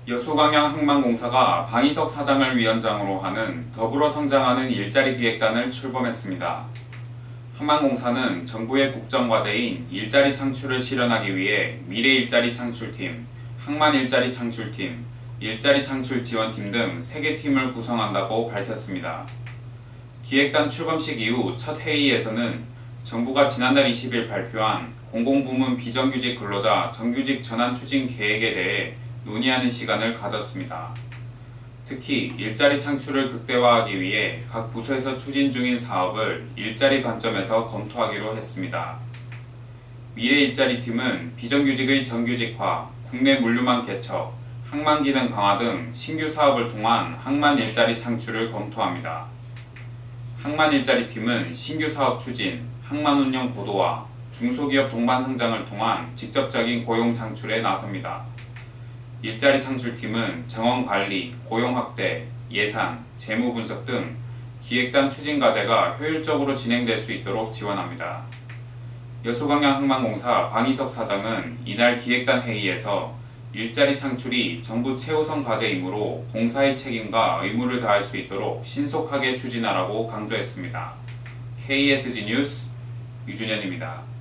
여수광양 항만공사가 방희석 사장을 위원장으로 하는 더불어 성장하는 일자리 기획단을 출범했습니다. 항만공사는 정부의 국정과제인 일자리 창출을 실현하기 위해 미래일자리 창출팀, 항만일자리 창출팀, 일자리 창출 지원팀 등 3개 팀을 구성한다고 밝혔습니다. 기획단 출범식 이후 첫 회의에서는 정부가 지난달 20일 발표한 공공부문 비정규직 근로자 정규직 전환 추진 계획에 대해 논의하는 시간을 가졌습니다. 특히 일자리 창출을 극대화하기 위해 각 부서에서 추진 중인 사업을 일자리 관점에서 검토하기로 했습니다. 미래일자리팀은 비정규직의 정규직화, 국내 물류망 개척, 항만 기능 강화 등 신규 사업을 통한 항만 일자리 창출을 검토합니다. 항만 일자리팀은 신규 사업 추진, 항만 운영 고도화, 중소기업 동반 성장을 통한 직접적인 고용 창출에 나섭니다. 일자리 창출팀은 정원 관리, 고용 확대, 예산, 재무 분석 등 기획단 추진 과제가 효율적으로 진행될 수 있도록 지원합니다. 여수광양 항만공사 방희석 사장은 이날 기획단 회의에서 일자리 창출이 정부 최우선 과제이므로 공사의 책임과 의무를 다할 수 있도록 신속하게 추진하라고 강조했습니다. KSG 뉴스 유준현입니다.